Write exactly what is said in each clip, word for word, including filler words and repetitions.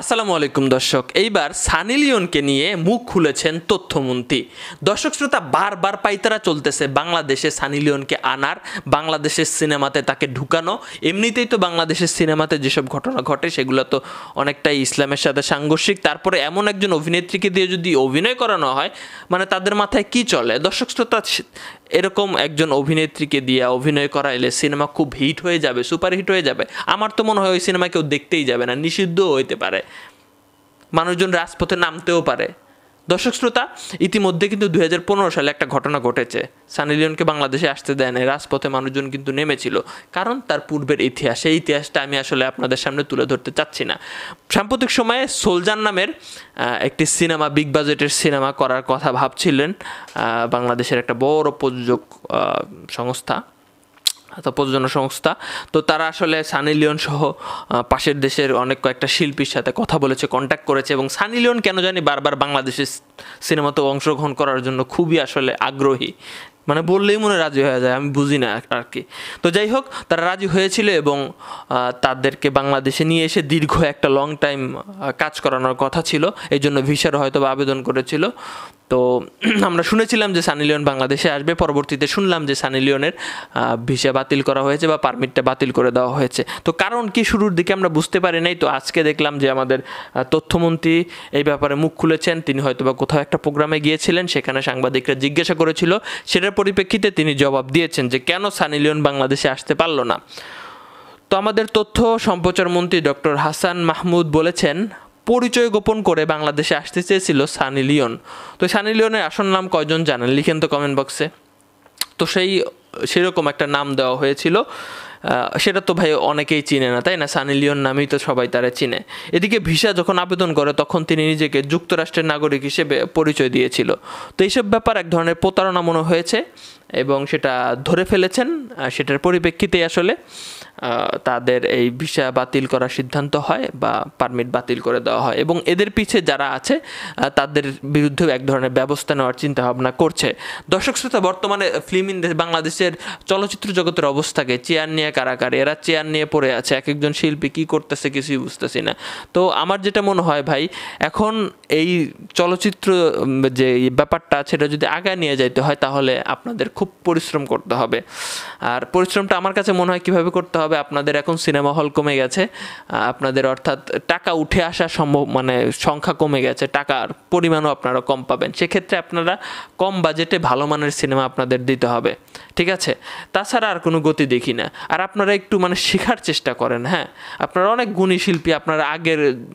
আসসালামু আলাইকুম দর্শক। এইবার সানি লিওনকে নিয়ে মুখ খুলেছেন তথ্যমন্ত্রী। দর্শক শ্রোতা, বারবার পাইতারা চলতেছে বাংলাদেশে সানি লিওনকে আনার, বাংলাদেশের সিনেমাতে তাকে ঢুকানো। এমনিতেই তো বাংলাদেশের সিনেমাতে যেসব ঘটনা ঘটে সেগুলো তো অনেকটাই ইসলামের সাথে সাংঘর্ষিক। তারপরে এমন একজন অভিনেত্রীকে দিয়ে যদি অভিনয় করানো হয়, মানে তাদের মাথায় কি চলে? দর্শক শ্রোতা, এরকম একজন অভিনেত্রীকে দিয়ে অভিনয় করাইলে সিনেমা খুব হিট হয়ে যাবে, সুপার হিট হয়ে যাবে। আমার তো মনে হয় ওই সিনেমা কেউ দেখতেই যাবে না, নিষিদ্ধও হইতে পারে, মানুষজন রাজপথে নামতেও পারে। দর্শক শ্রোতা, ইতিমধ্যে কিন্তু দুই হাজার পনেরো সালে একটা ঘটনা ঘটেছে। সানি লিওনকে বাংলাদেশে আসতে দেয় না, রাজপথে মানুষজন কিন্তু নেমেছিল, কারণ তার পূর্বের ইতিহাস। সেই ইতিহাসটা আমি আসলে আপনাদের সামনে তুলে ধরতে চাচ্ছি না। সাম্প্রতিক সময়ে সোলজান নামের একটি সিনেমা, বিগ বাজেটের সিনেমা করার কথা ভাবছিলেন বাংলাদেশের একটা বড় প্রযোজক সংস্থা, প্রযোজনা সংস্থা। তো তারা আসলে সানি লিওন সহ পাশের দেশের অনেক কয়েকটা শিল্পীর সাথে কথা বলেছে, কন্ট্যাক্ট করেছে, এবং সানি লিওন কেন জানি বারবার বাংলাদেশের সিনেমাতে অংশগ্রহণ করার জন্য খুবই আসলে আগ্রহী, মানে বললেই মনে রাজি হয়ে যায়, আমি বুঝি না আর কি। তো যাই হোক, তারা রাজি হয়েছিল এবং তাদেরকে বাংলাদেশে নিয়ে এসে দীর্ঘ একটা লং টাইম কাজ করানোর কথা ছিল, এই জন্য ভিসার হয়তো আবেদন করেছিল। তো আমরা শুনেছিলাম যে সানি লিওন বাংলাদেশে আসবে, পরবর্তীতে শুনলাম যে সানি লিওনের ভিসা বাতিল করা হয়েছে বা পারমিটটা বাতিল করে দেওয়া হয়েছে। তো কারণ কি শুরুর দিকে আমরা বুঝতে পারি নাই। তো আজকে দেখলাম যে আমাদের তথ্যমন্ত্রী এই ব্যাপারে মুখ খুলেছেন। তিনি হয়তো বা কোথাও একটা প্রোগ্রামে গিয়েছিলেন, সেখানে সাংবাদিকরা জিজ্ঞাসা করেছিল, সেটার পরিপ্রেক্ষিতে তিনি জবাব দিয়েছেন যে কেন সানি লিওন বাংলাদেশে আসতে পারলো না। তো আমাদের তথ্য সম্প্রচার মন্ত্রী ডক্টর হাসান মাহমুদ বলেছেন, পরিচয় গোপন করে বাংলাদেশে আসতে চেয়েছিল সানি লিওন। তো সানি লিওনের আসল নাম কয়জন জানেন? লিখেন তো কমেন্ট বক্সে। তো সেই সেরকম একটা নাম দেওয়া হয়েছিল, সেটা তো ভাই অনেকেই চিনে না, তাই না? সানি লিওন নামেই তো সবাই তারা চিনে। এদিকে ভিসা যখন আবেদন করে তখন তিনি নিজেকে যুক্তরাষ্ট্রের নাগরিক হিসেবে পরিচয় দিয়েছিল। তো এইসব ব্যাপার এক ধরনের প্রতারণা মনে হয়েছে এবং সেটা ধরে ফেলেছেন। সেটার পরিপ্রেক্ষিতে আসলে তাদের এই ভিসা বাতিল করার সিদ্ধান্ত হয় বা পারমিট বাতিল করে দেওয়া হয়, এবং এদের পিছে যারা আছে তাদের বিরুদ্ধেও এক ধরনের ব্যবস্থা নেওয়ার চিন্তা ভাবনা করছে। দর্শক শ্রোতা, বর্তমানে ফিল্ম ইন্ডাস্ট্রি, বাংলাদেশের চলচ্চিত্র জগতের অবস্থাকে চেয়ার নিয়ে কারাকারি, এরা চেয়ার নিয়ে পড়ে আছে, এক একজন শিল্পী কী করতেছে কিছুই বুঝতেছি না। তো আমার যেটা মনে হয় ভাই, এখন এই চলচ্চিত্র যে ব্যাপারটা সেটা যদি আগায় নিয়ে যাইতে হয় তাহলে আপনাদের খুব পরিশ্রম করতে হবে। আর পরিশ্রমটা আমার কাছে মনে হয় কীভাবে করতে হবে, আপনাদের এখন সিনেমা হল কমে গেছে, আপনাদের অর্থাৎ টাকা উঠে আসা সম্ভব, মানে সংখ্যা কমে গেছে, টাকার পরিমাণও আপনারা কম পাবেন। সেক্ষেত্রে আপনারা কম বাজেটে ভালো মানের সিনেমা আপনাদের দিতে হবে, ঠিক আছে? তাছাড়া আর কোনো গতি দেখি না। আর আপনারা একটু মানে শেখার চেষ্টা করেন। হ্যাঁ, আপনারা অনেক গুণী শিল্পী, আপনারা আগের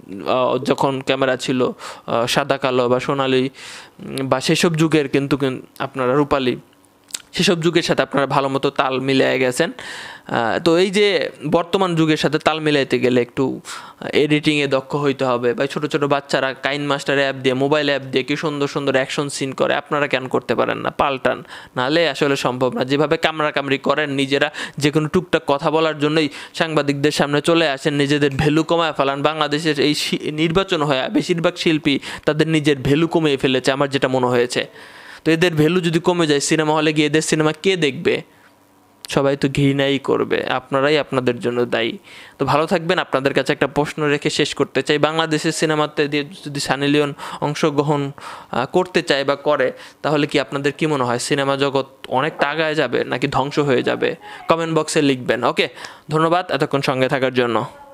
যখন ক্যামেরা ছিল সাদা কালো বা সোনালি বা সেসব যুগের, কিন্তু আপনারা রূপালী, সেসব যুগের সাথে আপনারা ভালো মতো তাল মিলিয়ে গেছেন। তো এই যে বর্তমান যুগের সাথে তাল মিলাইতে গেলে একটু এডিটিংয়ে দক্ষ হইতে হবে। বা ছোটো ছোটো বাচ্চারা কাইন মাস্টার অ্যাপ দিয়ে, মোবাইল অ্যাপ দিয়ে কি সুন্দর সুন্দর অ্যাকশন সিন করে, আপনারা কেন করতে পারেন না? পাল্টান, নাহলে আসলে সম্ভব না। যেভাবে কামড়াকামড়ি করেন, নিজেরা যে কোনো টুকটাক কথা বলার জন্যই সাংবাদিকদের সামনে চলে আসেন, নিজেদের ভ্যালু কমায় ফেলান। বাংলাদেশের এই নির্বাচন হয়ে বেশিরভাগ শিল্পী তাদের নিজের ভ্যালু কমিয়ে ফেলেছে, আমার যেটা মনে হয়েছে। তো এদের ভ্যালু যদি কমে যায়, সিনেমা হলে গিয়ে এদের সিনেমা কে দেখবে? সবাই তো ঘৃণাই করবে। আপনারাই আপনাদের জন্য দায়ী। তো ভালো থাকবেন। আপনাদের কাছে একটা প্রশ্ন রেখে শেষ করতে চাই, বাংলাদেশের সিনেমাতে দিয়ে যদি সানি লিওন অংশগ্রহণ করতে চায় বা করে, তাহলে কি আপনাদের কি মনে হয়, সিনেমা জগৎ অনেকটা আগায় যাবে নাকি ধ্বংস হয়ে যাবে? কমেন্ট বক্সে লিখবেন। ওকে, ধন্যবাদ এতক্ষণ সঙ্গে থাকার জন্য।